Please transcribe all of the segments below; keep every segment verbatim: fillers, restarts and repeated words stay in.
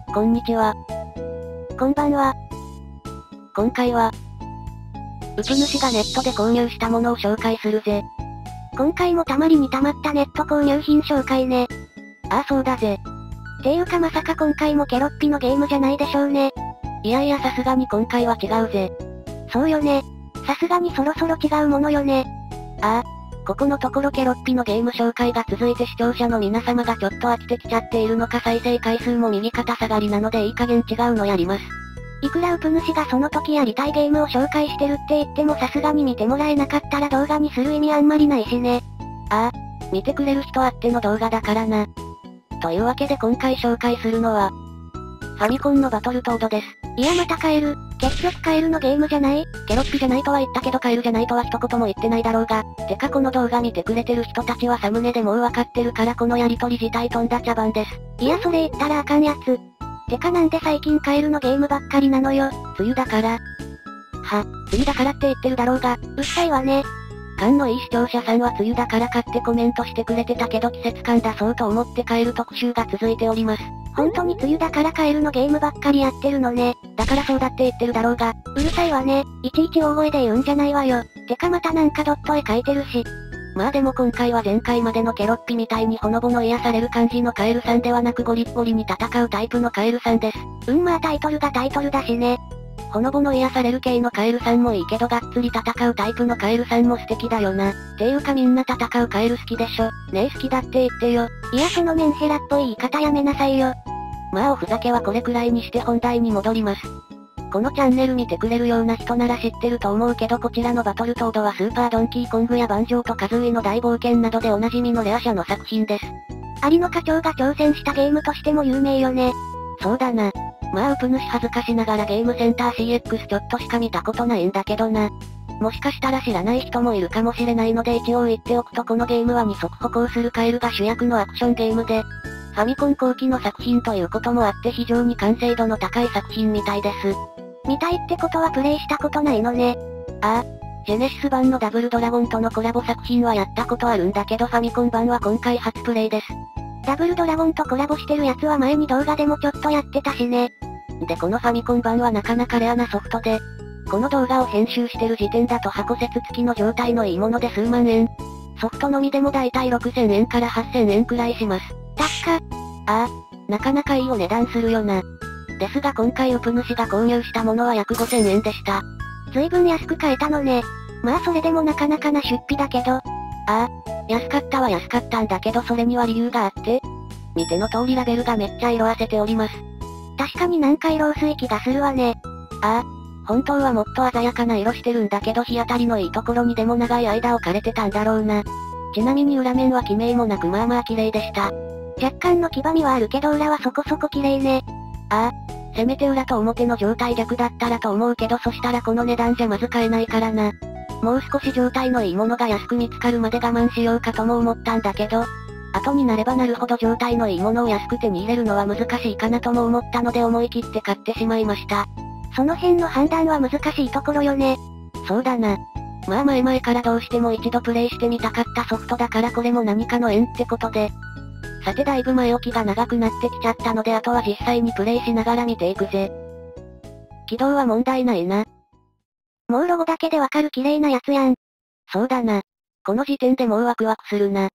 こんにちは。 こんばんは。 今回は、うぷ主がネットで購入したものを紹介するぜ。 今回もたまりにたまったネット購入品紹介ね。 ああそうだぜ。 ていうかまさか今回もケロッピのゲームじゃないでしょうね。 いやいやさすがに今回は違うぜ。 そうよね。さすがにそろそろ違うものよね。 ああ、ここのところケロッピのゲーム紹介が続いて視聴者の皆様がちょっと飽きてきちゃっているのか再生回数も右肩下がりなのでいい加減違うのやります。 いくらうぷ主がその時やりたいゲームを紹介してるって言ってもさすがに見てもらえなかったら動画にする意味あんまりないしね。 ああ、見てくれる人あっての動画だからな。というわけで今回紹介するのは、ファミコンのバトルトードです。 いやまたカエル、結局カエルのゲームじゃない？ ケロッピじゃないとは言ったけどカエルじゃないとは一言も言ってないだろうが、てかこの動画見てくれてる人たちはサムネでもうわかってるからこのやりとり自体とんだ茶番です。 いやそれ言ったらあかんやつ。てかなんで最近カエルのゲームばっかりなのよ。 梅雨だから。は、梅雨だからって言ってるだろうが、 うっさいわね。 勘のいい視聴者さんは梅雨だからかってコメントしてくれてたけど季節感出そうと思ってカエル特集が続いております。 本当に梅雨だからカエルのゲームばっかりやってるのね。 だからそうだって言ってるだろうが、 うるさいわね。いちいち大声で言うんじゃないわよ。てかまたなんかドット絵描いてるし。 まあでも今回は前回までのケロッピみたいにほのぼの癒される感じのカエルさんではなくゴリッゴリに戦うタイプのカエルさんです。 うんまあタイトルがタイトルだしね。 ほのぼの癒される系のカエルさんもいいけどがっつり戦うタイプのカエルさんも素敵だよな。ていうかみんな戦うカエル好きでしょ。ねえ好きだって言ってよ。 いやそのメンヘラっぽい言い方やめなさいよ。 まあおふざけはこれくらいにして本題に戻ります。このチャンネル見てくれるような人なら知ってると思うけどこちらのバトルトードはスーパードンキーコングやバンジョーとカズーイの大冒険などでおなじみのレア社の作品です。 アリの課長が挑戦したゲームとしても有名よね。 そうだな。まあうぷ主恥ずかしながらゲームセンター シーエックス ちょっとしか見たことないんだけどな。もしかしたら知らない人もいるかもしれないので一応言っておくとこのゲームは二足歩行するカエルが主役のアクションゲームで、ファミコン後期の作品ということもあって非常に完成度の高い作品みたいです。 見たいってことはプレイしたことないのね。 ああ、ジェネシス版のダブルドラゴンとのコラボ作品はやったことあるんだけどファミコン版は今回初プレイです。 ダブルドラゴンとコラボしてるやつは前に動画でもちょっとやってたしね。 でこのファミコン版はなかなかレアなソフトで、この動画を編集してる時点だと箱説付きの状態のいいもので数万円。ソフトのみでもだいたいろくせんえんからはっせんえんくらいします。 高っ。 ああ、なかなかいいお値段するよな。ですが今回ウプ主が購入したものは約ごせんえんでした。 ずいぶん安く買えたのね。まあそれでもなかなかな出費だけど。ああ、安かったは安かったんだけどそれには理由があって。見ての通りラベルがめっちゃ色あせております。 確かになんか色薄い気がするわね。 ああ、本当はもっと鮮やかな色してるんだけど日当たりのいいところにでも長い間置かれてたんだろうな。ちなみに裏面は記名もなくまあまあ綺麗でした。 若干の黄ばみはあるけど裏はそこそこ綺麗ね。 ああ、せめて裏と表の状態逆だったらと思うけどそしたらこの値段じゃまず買えないからな。もう少し状態のいいものが安く見つかるまで我慢しようかとも思ったんだけど、後になればなるほど状態のいいものを安く手に入れるのは難しいかなとも思ったので思い切って買ってしまいました。 その辺の判断は難しいところよね。 そうだな。まあ前々からどうしても一度プレイしてみたかったソフトだからこれも何かの縁ってことで。さてだいぶ前置きが長くなってきちゃったのであとは実際にプレイしながら見ていくぜ。起動は問題ないな。 もうロゴだけでわかる綺麗なやつやん。 そうだな。この時点でもうワクワクするな。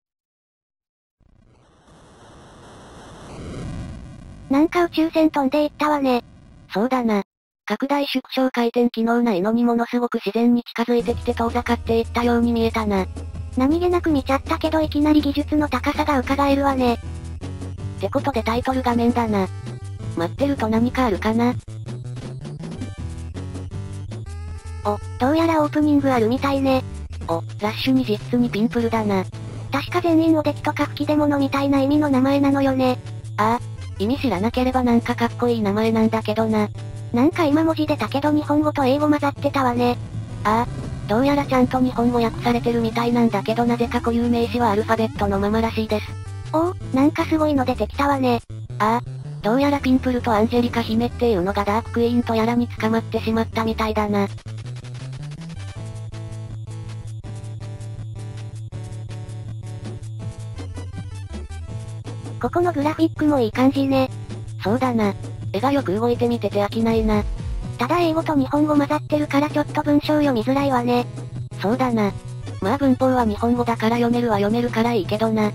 なんか宇宙船飛んでいったわね。 そうだな。拡大縮小回転機能ないのにものすごく自然に近づいてきて遠ざかっていったように見えたな。 何気なく見ちゃったけどいきなり技術の高さが伺えるわね。 ってことでタイトル画面だな。待ってると何かあるかな。 お、どうやらオープニングあるみたいね。 お、ラッシュに実質にピンプルだな。 確か全員おできとか吹き出物みたいな意味の名前なのよね。 ああ、意味知らなければなんかかっこいい名前なんだけどな。 なんか今文字出たけど日本語と英語混ざってたわね。 ああ、どうやらちゃんと日本語訳されてるみたいなんだけどなぜか固有名詞はアルファベットのままらしいです。 おお、なんかすごいの出てきたわね。 ああ、どうやらピンプルとアンジェリカ姫っていうのがダーククイーンとやらに捕まってしまったみたいだな。 ここのグラフィックもいい感じね。 そうだな。 絵がよく動いて見てて飽きないな。 ただ英語と日本語混ざってるからちょっと文章読みづらいわね。 そうだな。まあ文法は日本語だから読めるは読めるからいいけどな。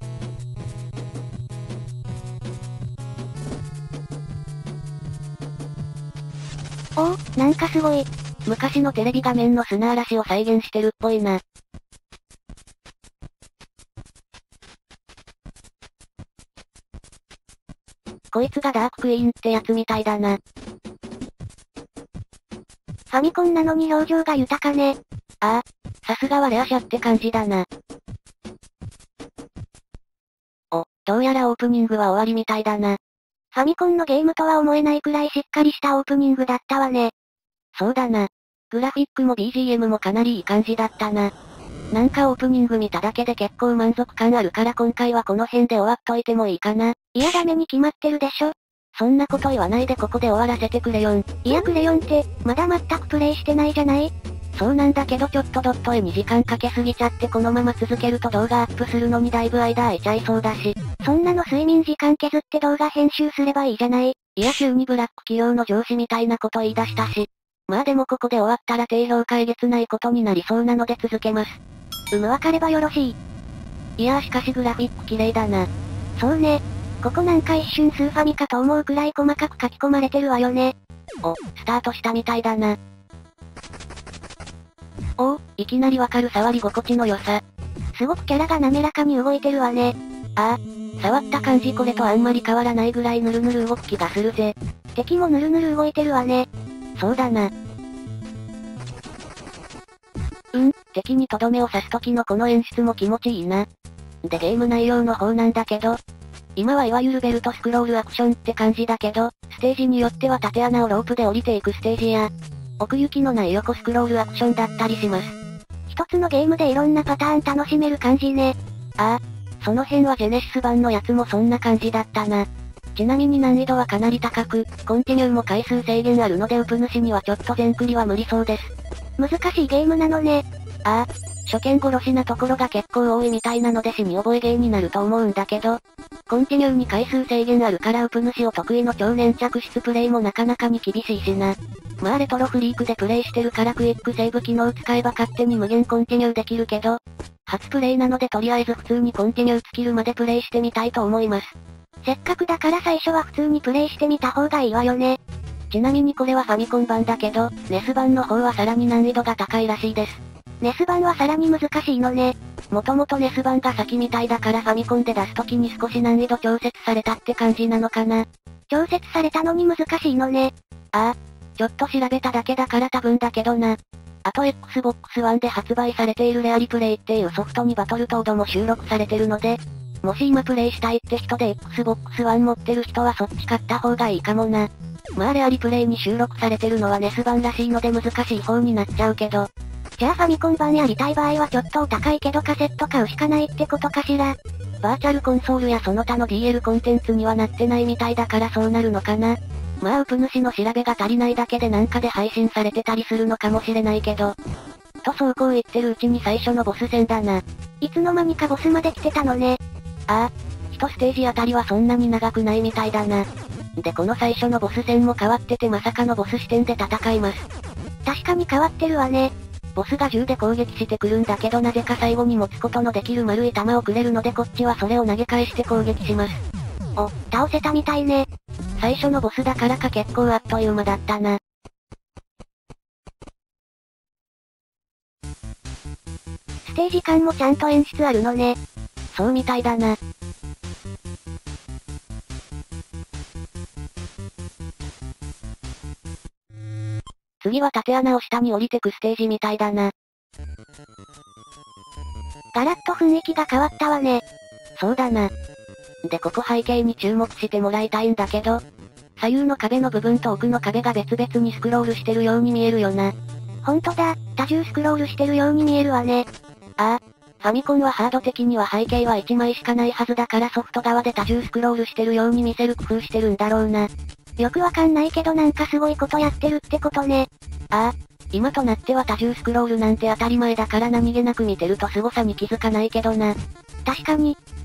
おお、なんかすごい。 昔のテレビ画面の砂嵐を再現してるっぽいな。こいつがダーククイーンってやつみたいだな。 ファミコンなのに表情が豊かね。 ああ、さすがはレアシャって感じだな。お、どうやらオープニングは終わりみたいだな。 ファミコンのゲームとは思えないくらいしっかりしたオープニングだったわね。 そうだな。グラフィックも ビージーエム もかなりいい感じだったな。なんかオープニング見ただけで結構満足感あるから今回はこの辺で終わっといてもいいかな。 いやダメに決まってるでしょ。 そんなこと言わないでここで終わらせてくれよん。 いやクレヨンって、まだ全くプレイしてないじゃない？ そうなんだけどちょっとドット絵に時間かけすぎちゃってこのまま続けると動画アップするのにだいぶ間空いちゃいそうだし。 そんなの睡眠時間削って動画編集すればいいじゃない。 いや急にブラック企業の上司みたいなこと言い出したし。まあでもここで終わったら低評価えげつないことになりそうなので続けます。 うむわかればよろしい。 いやーしかしグラフィック綺麗だな。 そうね。ここなんか一瞬スーファミかと思うくらい細かく書き込まれてるわよね。 お、スタートしたみたいだな。おお、いきなりわかる触り心地の良さ。 すごくキャラが滑らかに動いてるわね。 ああ、触った感じこれとあんまり変わらないぐらいヌルヌル動く気がするぜ。 敵もヌルヌル動いてるわね。 そうだな。うん、敵にとどめを刺す時のこの演出も気持ちいいな。でゲーム内容の方なんだけど、今はいわゆるベルトスクロールアクションって感じだけど、ステージによっては縦穴をロープで降りていくステージや、奥行きのない横スクロールアクションだったりします。 一つのゲームでいろんなパターン楽しめる感じね。 ああ、その辺はジェネシス版のやつもそんな感じだったな。ちなみに難易度はかなり高く、コンティニューも回数制限あるのでウプ主にはちょっと全クリは無理そうです。 難しいゲームなのね。 ああ、初見殺しなところが結構多いみたいなので死に覚えゲーになると思うんだけど、コンティニューに回数制限あるからウプ主を得意の超粘着質プレイもなかなかに厳しいしな。まあレトロフリークでプレイしてるからクイックセーブ機能使えば勝手に無限コンティニューできるけど、初プレイなのでとりあえず普通にコンティニュー尽きるまでプレイしてみたいと思います。 せっかくだから最初は普通にプレイしてみた方がいいわよね。 ちなみにこれはファミコン版だけど、ネス 版の方はさらに難易度が高いらしいです。 ネス 版はさらに難しいのね。 もともとネス 版が先みたいだからファミコンで出すときに少し難易度調節されたって感じなのかな。 調節されたのに難しいのね。 ああ、ちょっと調べただけだから多分だけどな。あと エックスボックスワン で発売されているレアリプレイっていうソフトにバトルトードも収録されてるので、もし今プレイしたいって人で エックスボックスワン 持ってる人はそっち買った方がいいかもな。まあレアリプレイに収録されてるのはネス 版らしいので難しい方になっちゃうけど。 じゃあファミコン版やりたい場合はちょっとお高いけどカセット買うしかないってことかしら。 バーチャルコンソールやその他の ディーエル コンテンツにはなってないみたいだからそうなるのかな。まあウプ主の調べが足りないだけでなんかで配信されてたりするのかもしれないけど。とそうこう言ってるうちに最初のボス戦だな。 いつの間にかボスまで来てたのね。 ああ、一ステージあたりはそんなに長くないみたいだな。でこの最初のボス戦も変わっててまさかのボス視点で戦います。 確かに変わってるわね。 ボスが銃で攻撃してくるんだけどなぜか最後に持つことのできる丸い弾をくれるのでこっちはそれを投げ返して攻撃します。 お、倒せたみたいね。 最初のボスだからか結構あっという間だったな。 ステージ感もちゃんと演出あるのね。 そうみたいだな。次は縦穴を下に降りてくステージみたいだな。 ガラッと雰囲気が変わったわね。 そうだな。でここ背景に注目してもらいたいんだけど、左右の壁の部分と奥の壁が別々にスクロールしてるように見えるよな。 ほんとだ、多重スクロールしてるように見えるわね。 ああ、ファミコンはハード的には背景はいちまいしかないはずだからソフト側で多重スクロールしてるように見せる工夫してるんだろうな。 よくわかんないけどなんかすごいことやってるってことね。 ああ、今となっては多重スクロールなんて当たり前だから何気なく見てると凄さに気づかないけどな。 確かに、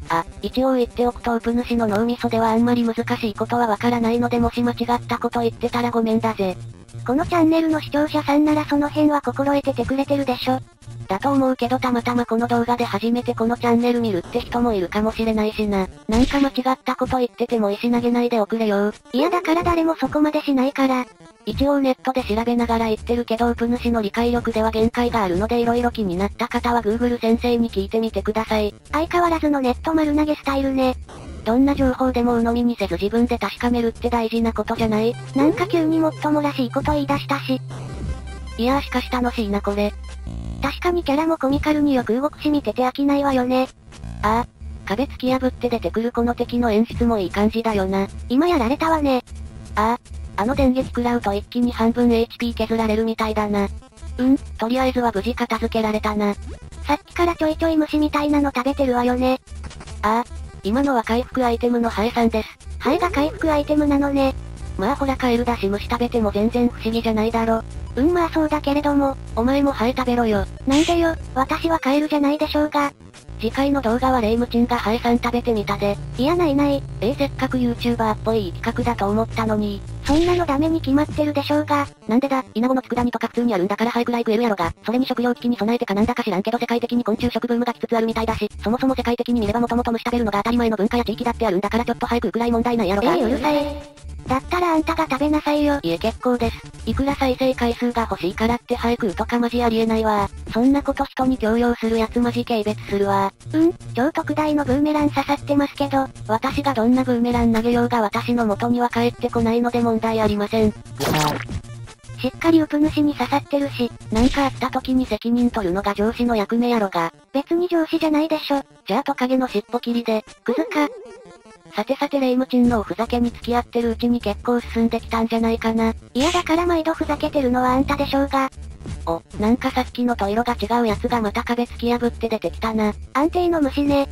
あ、一応言っておくとウプ主の脳みそではあんまり難しいことはわからないのでもし間違ったこと言ってたらごめんだぜ。 このチャンネルの視聴者さんならその辺は心得ててくれてるでしょ。 だと思うけどたまたまこの動画で初めてこのチャンネル見るって人もいるかもしれないしな。なんか間違ったこと言ってても石投げないでおくれよ。 いやだから誰もそこまでしないから。 一応ネットで調べながら言ってるけどウプ主の理解力では限界があるので色々気になった方は Google 先生に聞いてみてください。 相変わらずのネット丸投げスタイルね。 どんな情報でも鵜呑みにせず自分で確かめるって大事なことじゃない？ なんか急にもっともらしいこと言い出したし。 いやーしかし楽しいなこれ。 確かにキャラもコミカルによく動くし見てて飽きないわよね。 ああ、壁突き破って出てくるこの敵の演出もいい感じだよな。 今やられたわね。 ああ、あの電撃食らうと一気に半分 エイチピー 削られるみたいだな。うん、とりあえずは無事片付けられたな。 さっきからちょいちょい虫みたいなの食べてるわよね。 ああ、今のは回復アイテムのハエさんです。 ハエが回復アイテムなのね。 まあほらカエルだし虫食べても全然不思議じゃないだろ。 うんまあそうだけれども、 お前もハエ食べろよ。 なんでよ、私はカエルじゃないでしょうが。 次回の動画はレイムチンがハエさん食べてみたで。 いやないない。 えー、せっかく YouTuber っぽい企画だと思ったのに。 そんなのダメに決まってるでしょうが。 なんでだ、イナゴの佃煮とか普通にあるんだからハエくらい食えるやろが。それに食料危機に備えてかなんだか知らんけど世界的に昆虫食ブームが来つつあるみたいだし、そもそも世界的に見ればもともと虫食べるのが当たり前の文化や地域だってあるんだからちょっと早く食うくらい問題ないやろが。 えー、うるさい。だったらあんたが食べなさいよ。 いえ結構です。いくら再生回数が欲しいからって早く食うとかマジありえないわ。そんなこと人に強要するやつマジ軽蔑するわ。 うん、超特大のブーメラン刺さってますけど、 私がどんなブーメラン投げようが私の元には帰ってこないので問題ありません。 しっかりウプ主に刺さってるし、 なんかあった時に責任取るのが上司の役目やろが。 別に上司じゃないでしょ。 じゃあトカゲの尻尾切りで、 クズか。 さてさてレイムチンのおふざけに付き合ってるうちに結構進んできたんじゃないかな。 いやだから毎度ふざけてるのはあんたでしょうが。 お、なんかさっきのと色が違うやつがまた壁突き破って出てきたな。 安定の虫ね。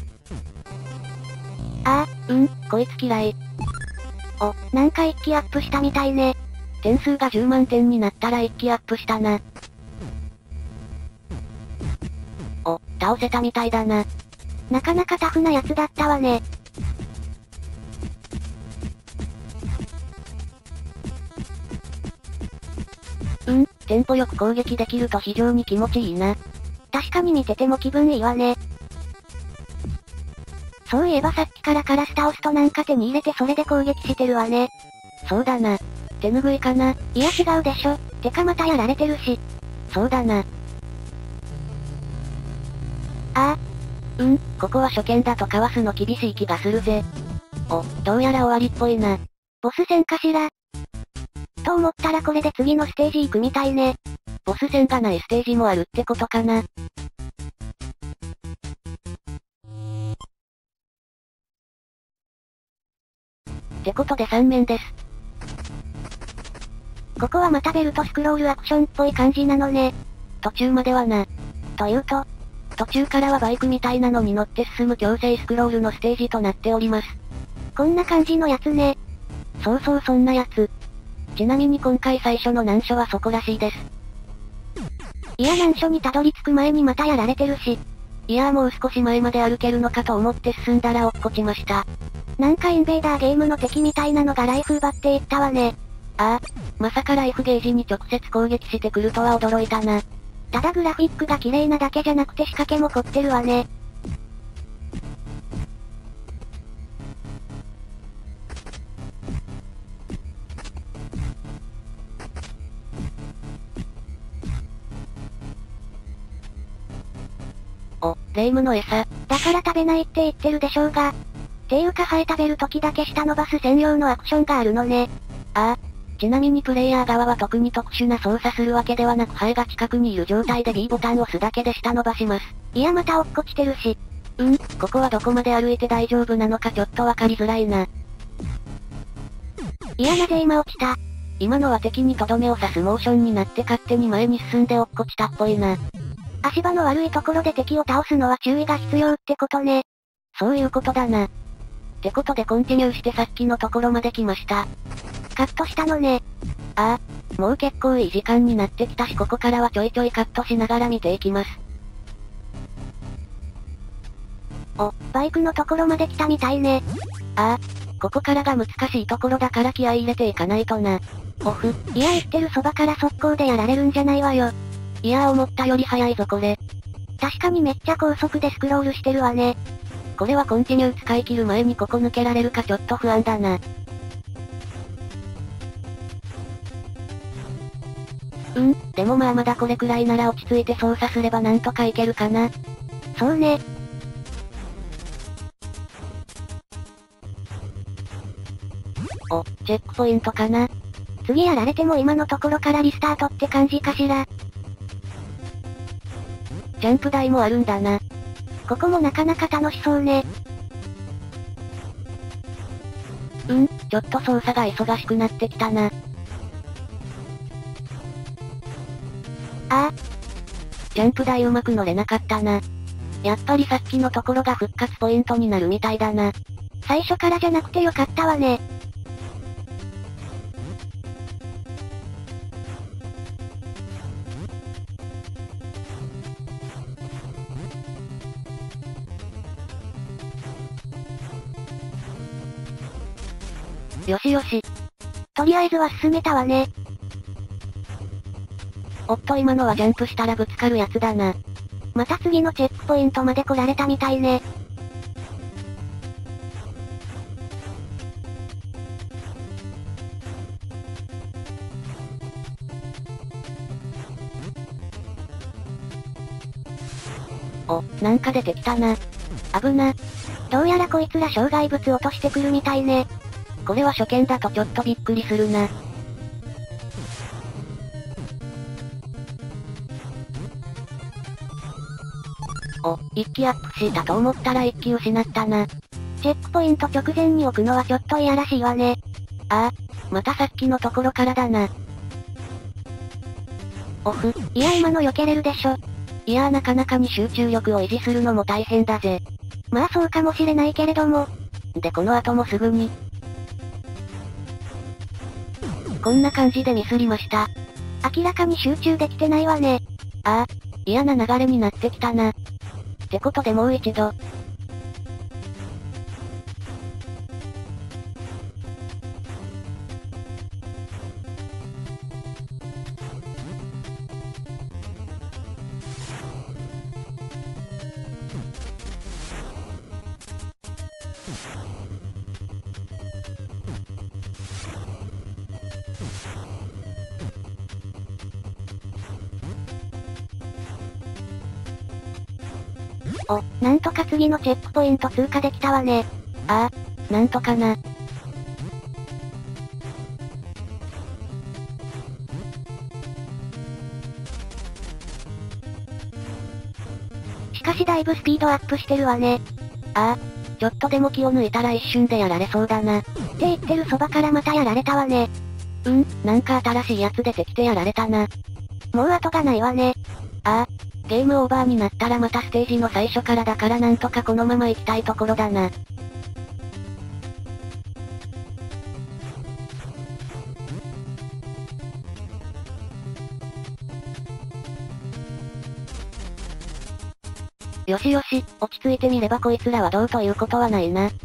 ああ、うん、こいつ嫌い。 お、なんか一気アップしたみたいね。 点数がじゅうまんてんになったら一気アップしたな。お、倒せたみたいだな。 なかなかタフなやつだったわね。 うん、テンポよく攻撃できると非常に気持ちいいな。 確かに見てても気分いいわね。そういえばさっきからカラス倒すとなんか手に入れてそれで攻撃してるわね。 そうだな。手拭いかな。 いや違うでしょ。てかまたやられてるし。 そうだな。 ああ。 うん、ここは初見だとかわすの厳しい気がするぜ。お、どうやら終わりっぽいな。 ボス戦かしら。と思ったらこれで次のステージ行くみたいね。 ボス戦がないステージもあるってことかな。ってことでさん面です。 ここはまたベルトスクロールアクションっぽい感じなのね。 途中まではな。 というと、 途中からはバイクみたいなのに乗って進む強制スクロールのステージとなっております。 こんな感じのやつね。 そうそうそんなやつ。ちなみに今回最初の難所はそこらしいです。 いや難所にたどり着く前にまたやられてるし。 いやーもう少し前まで歩けるのかと思って進んだら落っこちました。 なんかインベーダーゲームの敵みたいなのがライフ奪っていったわね。 ああ、まさかライフゲージに直接攻撃してくるとは驚いたな。 ただグラフィックが綺麗なだけじゃなくて仕掛けも凝ってるわね。 お、レイムの餌。 だから食べないって言ってるでしょうが。っていうかハエ食べる時だけ下伸ばす専用のアクションがあるのね。 ああ。ちなみにプレイヤー側は特に特殊な操作するわけではなくハエが近くにいる状態で ビー ボタンを押すだけで下伸ばします。 いやまた落っこちてるし。 うん、ここはどこまで歩いて大丈夫なのかちょっとわかりづらいな。 いやなぜ今落ちた。 今のは敵にとどめを刺すモーションになって勝手に前に進んで落っこちたっぽいな。 足場の悪いところで敵を倒すのは注意が必要ってことね。 そういうことだな。ってことでコンティニューしてさっきのところまで来ました。 カットしたのね。 ああ、もう結構いい時間になってきたしここからはちょいちょいカットしながら見ていきます。お、 バイクのところまで来たみたいね。 ああ。ここからが難しいところだから気合い入れていかないとな。オフ。 いや言ってるそばから速攻でやられるんじゃないわよ。 いやー思ったより早いぞこれ。 確かにめっちゃ高速でスクロールしてるわね。 これはコンティニュー使い切る前にここ抜けられるかちょっと不安だな。うん、でもまあまだこれくらいなら落ち着いて操作すればなんとかいけるかな。 そうね。 お、チェックポイントかな。 次やられても今のところからリスタートって感じかしら。 ジャンプ台もあるんだな。 ここもなかなか楽しそうね。 うん、ちょっと操作が忙しくなってきたな。 ああ。 ジャンプ台うまく乗れなかったな。やっぱりさっきのところが復活ポイントになるみたいだな。 最初からじゃなくてよかったわね。 よしよし。 とりあえずは進めたわね。 おっと今のはジャンプしたらぶつかるやつだな。 また次のチェックポイントまで来られたみたいね。 お、なんか出てきたな。危な。 どうやらこいつら障害物落としてくるみたいね。 これは初見だとちょっとびっくりするな。お、一気アップしたと思ったら一気失ったな。 チェックポイント直前に置くのはちょっといやらしいわね。 ああ、またさっきのところからだな。オフ。 いや今の避けれるでしょ。 いやーなかなかに集中力を維持するのも大変だぜ。 まあそうかもしれないけれども。 でこの後もすぐに。こんな感じでミスりました。 明らかに集中できてないわね。 ああ、嫌な流れになってきたな。ってことでもう一度。 お、なんとか次のチェックポイント通過できたわね。 ああ、なんとかな。 しかしだいぶスピードアップしてるわね。 ああ、ちょっとでも気を抜いたら一瞬でやられそうだな。って言ってるそばからまたやられたわね。 うん、なんか新しいやつ出てきてやられたな。 もう後がないわね。 ああ、ゲームオーバーになったらまたステージの最初からだからなんとかこのまま行きたいところだな。よしよし、落ち着いてみればこいつらはどうということはないな。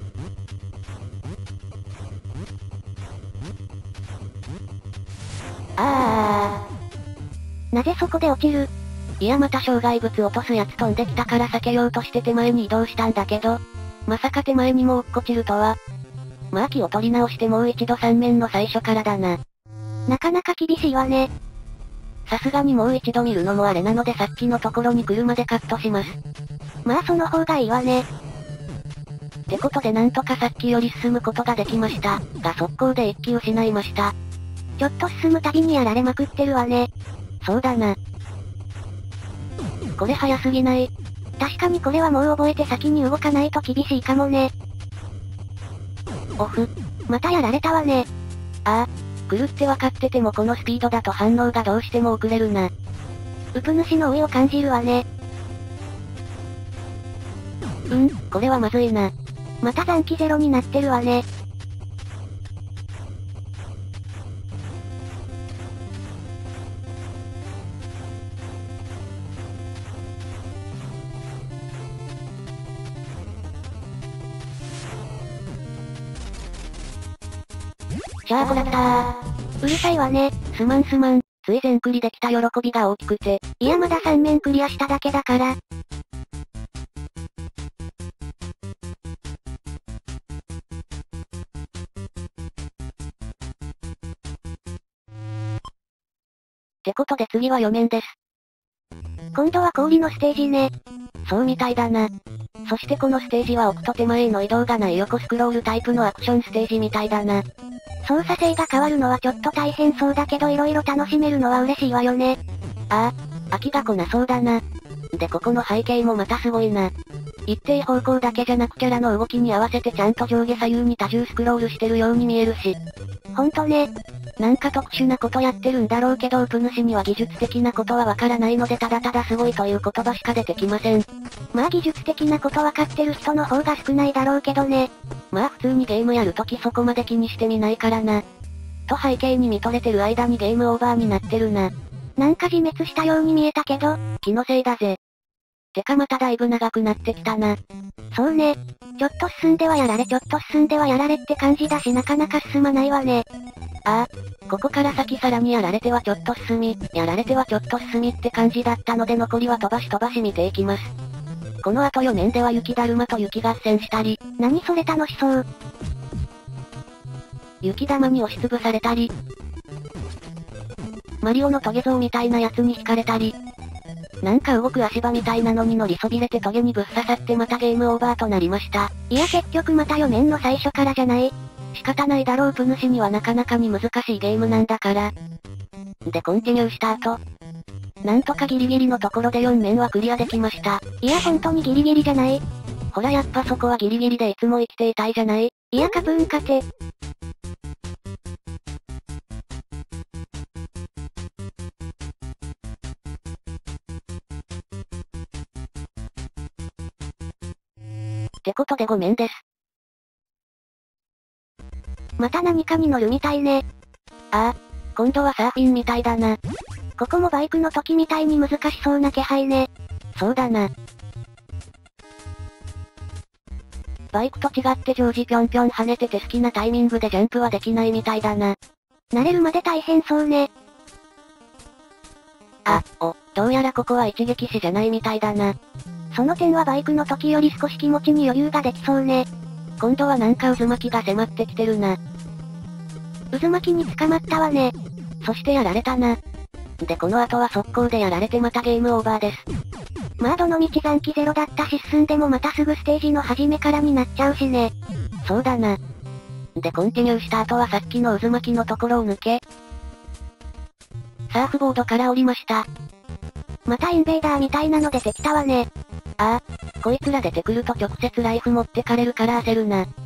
あー。なぜそこで落ちる？ いやまた障害物落とすやつ飛んできたから避けようとして手前に移動したんだけど、まさか手前にも落っこちるとは。まあ気を取り直してもう一度三面の最初からだな。 なかなか厳しいわね。 さすがにもう一度見るのもあれなのでさっきのところに来るまでカットします。 まあその方がいいわね。 ってことでなんとかさっきより進むことができました、が速攻で一気失いました。 ちょっと進むたびにやられまくってるわね。 そうだな。これ早すぎない？ 確かにこれはもう覚えて先に動かないと厳しいかもね。 オフ。 またやられたわね。 ああ、来るって分かっててもこのスピードだと反応がどうしても遅れるな。 ウプ主の老いを感じるわね。 うん、これはまずいな。 また残機ゼロになってるわね。 シャーコラクター。 うるさいわね。 すまんすまん。つい全クリできた喜びが大きくて。 いやまださん面クリアしただけだから。 ってことで次はよ面です。 今度は氷のステージね。 そうみたいだな。そしてこのステージは奥と手前への移動がない横スクロールタイプのアクションステージみたいだな。 操作性が変わるのはちょっと大変そうだけど色々楽しめるのは嬉しいわよね。 ああ、飽きが来なそうだな。でここの背景もまたすごいな。一定方向だけじゃなくキャラの動きに合わせてちゃんと上下左右に多重スクロールしてるように見えるし。 ほんとね。 なんか特殊なことやってるんだろうけどウプ主には技術的なことはわからないのでただただすごいという言葉しか出てきません。 まあ技術的なことわかってる人の方が少ないだろうけどね。 まあ普通にゲームやるときそこまで気にしてみないからな。と背景に見とれてる間にゲームオーバーになってるな。 なんか自滅したように見えたけど、 気のせいだぜ。てかまただいぶ長くなってきたな。 そうね。ちょっと進んではやられちょっと進んではやられって感じだしなかなか進まないわね。 ああ、ここから先さらにやられてはちょっと進み、やられてはちょっと進みって感じだったので残りは飛ばし飛ばし見ていきます。この後よ面では雪だるまと雪合戦したり、 何それ楽しそう。 雪玉に押しつぶされたり、マリオのトゲ像みたいなやつに惹かれたり、なんか動く足場みたいなのに乗りそびれてトゲにぶっ刺さってまたゲームオーバーとなりました。 いや結局またよ面の最初からじゃない。 仕方ないだろうプ主にはなかなかに難しいゲームなんだから。でコンティニューした後、なんとかギリギリのところでよん面はクリアできました。 いや本当にギリギリじゃない。 ほらやっぱそこはギリギリでいつも生きていたいじゃない。 いやカプーン勝て。 ってことでご面です。 また何かに乗るみたいね。 ああ、今度はサーフィンみたいだな。 ここもバイクの時みたいに難しそうな気配ね。 そうだな。バイクと違って常時ぴょんぴょん跳ねてて好きなタイミングでジャンプはできないみたいだな。 慣れるまで大変そうね。 あ、お、どうやらここは一撃死じゃないみたいだな。 その点はバイクの時より少し気持ちに余裕ができそうね。 今度はなんか渦巻きが迫ってきてるな。 渦巻きに捕まったわね。 そしてやられたな。でこの後は速攻でやられてまたゲームオーバーです。 まあどの道残機ゼロだったし進んでもまたすぐステージの初めからになっちゃうしね。 そうだな。でコンティニューした後はさっきの渦巻きのところを抜け、サーフボードから降りました。 またインベーダーみたいなの出てきたわね。 ああ、こいつら出てくると直接ライフ持ってかれるから焦るな。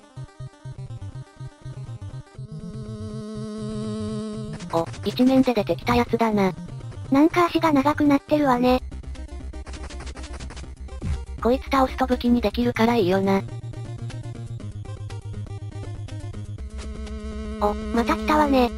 お、一面で出てきたやつだな。 なんか足が長くなってるわね。 こいつ倒すと武器にできるからいいよな。 お、また来たわね。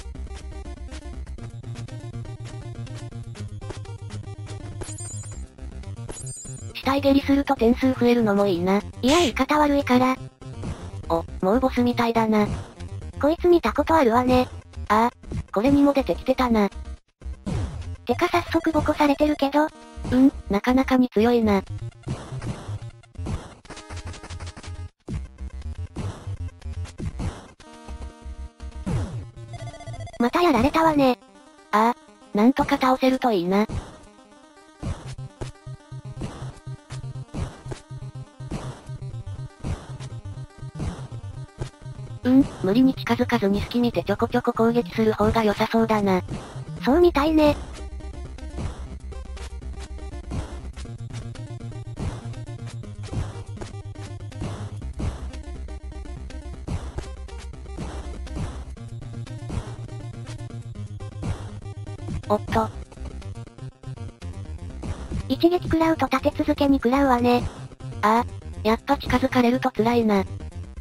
死体蹴りすると点数増えるのもいいな。 いや言い方悪いから。 お、もうボスみたいだな。 こいつ見たことあるわね。 ああ、これにも出てきてたな。 てか早速ボコされてるけど。 うん、なかなかに強いな。 またやられたわね。 ああ、なんとか倒せるといいな。うん、無理に近づかずに隙見てちょこちょこ攻撃する方が良さそうだな。 そうみたいね。 おっと。 一撃食らうと立て続けに食らうわね。 ああ、やっぱ近づかれると辛いな。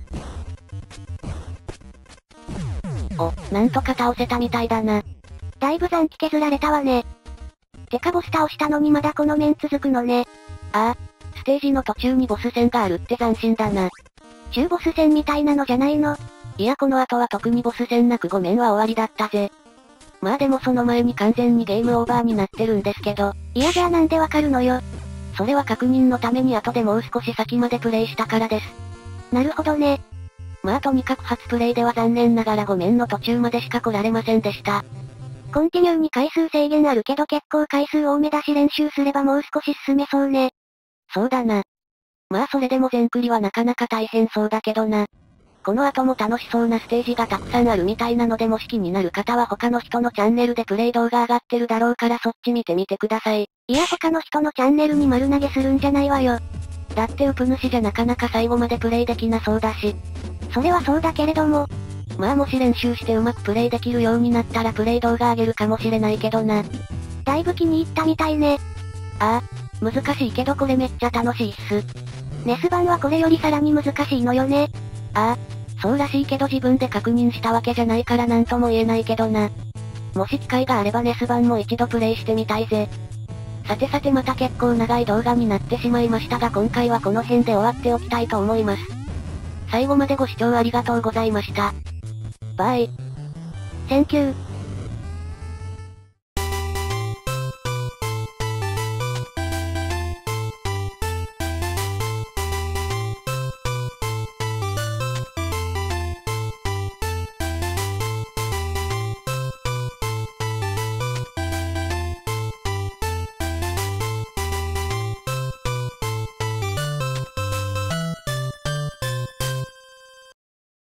お、なんとか倒せたみたいだな。 だいぶ残機削られたわね。てかボス倒したのにまだこの面続くのね。 ああ、ステージの途中にボス戦があるって斬新だな。 中ボス戦みたいなのじゃないの？ いやこの後は特にボス戦なくごめんは終わりだったぜ。まあでもその前に完全にゲームオーバーになってるんですけど。 いやじゃあなんでわかるのよ。 それは確認のために後でもう少し先までプレイしたからです。 なるほどね。 まあとにかく初プレイでは残念ながらごめんの途中までしか来られませんでした。 コンティニューに回数制限あるけど結構回数多めだし練習すればもう少し進めそうね。 そうだな。まあそれでも全クリはなかなか大変そうだけどな。この後も楽しそうなステージがたくさんあるみたいなのでもし気になる方は他の人のチャンネルでプレイ動画上がってるだろうからそっち見てみてください。 いや他の人のチャンネルに丸投げするんじゃないわよ。 だってウプ主じゃなかなか最後までプレイできなそうだし。 それはそうだけれども。 まあもし練習してうまくプレイできるようになったらプレイ動画上げるかもしれないけどな。 だいぶ気に入ったみたいね。 ああ、難しいけどこれめっちゃ楽しいっす。 ネス版はこれよりさらに難しいのよね。 ああ、そうらしいけど自分で確認したわけじゃないからなんとも言えないけどな。もし機会があればネス版も一度プレイしてみたいぜ。さてさてまた結構長い動画になってしまいましたが今回はこの辺で終わっておきたいと思います。最後までご視聴ありがとうございました。バイ。 センキュー。